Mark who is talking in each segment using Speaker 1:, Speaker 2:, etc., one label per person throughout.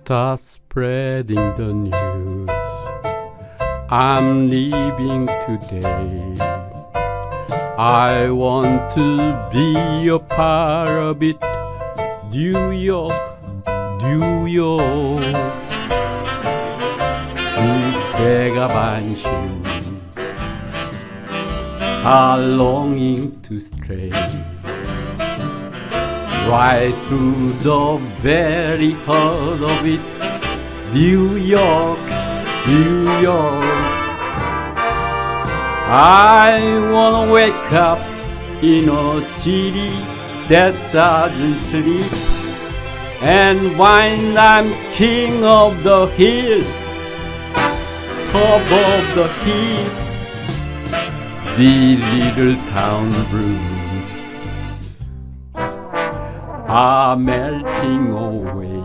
Speaker 1: Start spreading the news. I'm leaving today. I want to be a part of it. New York, New York. These vagabond shoes are longing to stray right through the very heart of it. New York, New York. I wanna wake up in a city that doesn't sleep, and find I'm king of the hill, top of the hill. The little town blues are melting away.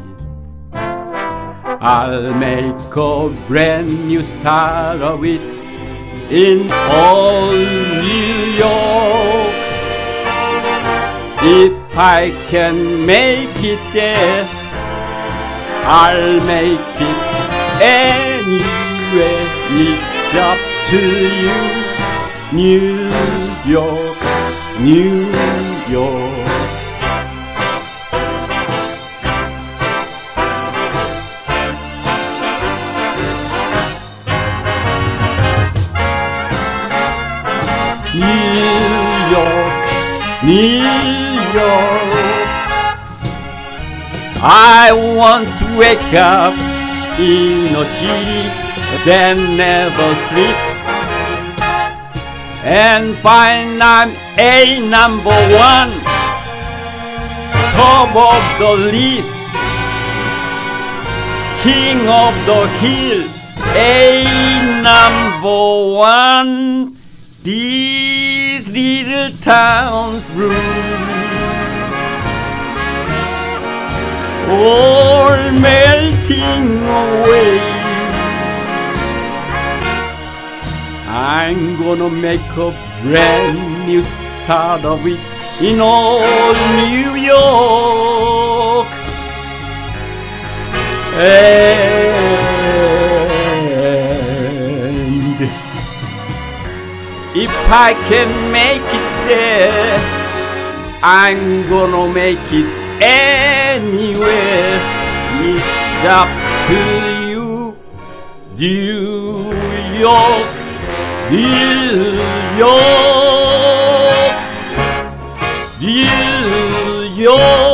Speaker 1: I'll make a brand new start of it in all New York. If I can make it there, I'll make it anywhere. It's up to you. New York, New York. New York, New York. I want to wake up in a city that never sleep, and find I'm a number one, top of the list, king of the hill, a number one. These little towns blues all melting away. I'm gonna make a brand new start of it in all New York. And if I can make it there, I'm gonna make it anywhere. It's up to you. New York, New York, New York.